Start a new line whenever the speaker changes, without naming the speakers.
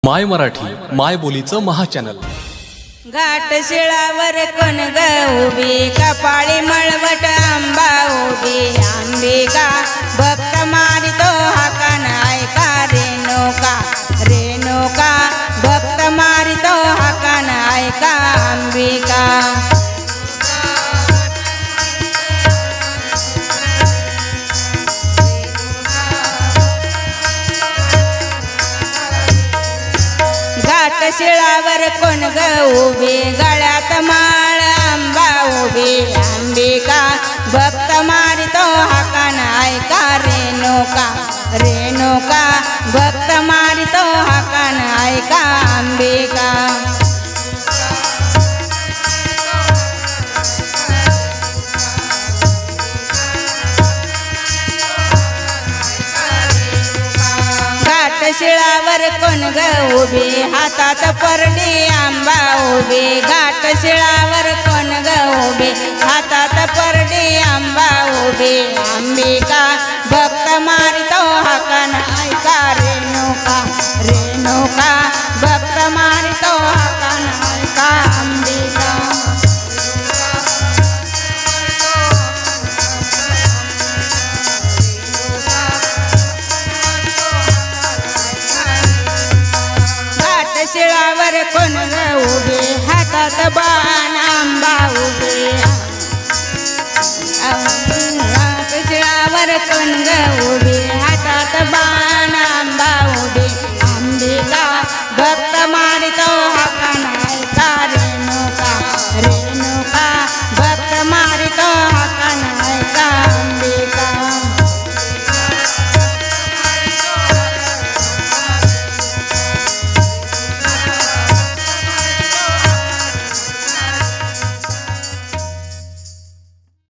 माय मराठी माय बोलीचं महाचॅनल।
घाट शिळावर कोण ग उभी, कपाळी मळवट आंबा उभी, अंबिका भक्त मारितो हाकान ऐका रेणुका, रेणुका भक्त मारितो हाकान ऐका अंबिका। घाट शिळावर कोण ग उभी, गळ्यात माळ आंबा उभी, अंबिका भक्त मारितो हाकान ऐका रेणुका, रेणुका भक्त मारितो हाकान ऐका अंबिका। शिळावर कोण ग उभी, हातात परडी आंबा उभी, घाट शिळावर कोण ग उभी, हातात परडी आंबा उभी, अंबिका भक्त मारितो हाकान ऐका रेणुका, रेणुका भक्त मारितो हाकान ऐका अंबिका। शिळावर कोण ग उभी, हातात बाण आंबा उभी, घाट शिळावर कोण ग उभी, हातात बाण आंबा उभी, अंबिका भक्त मारितो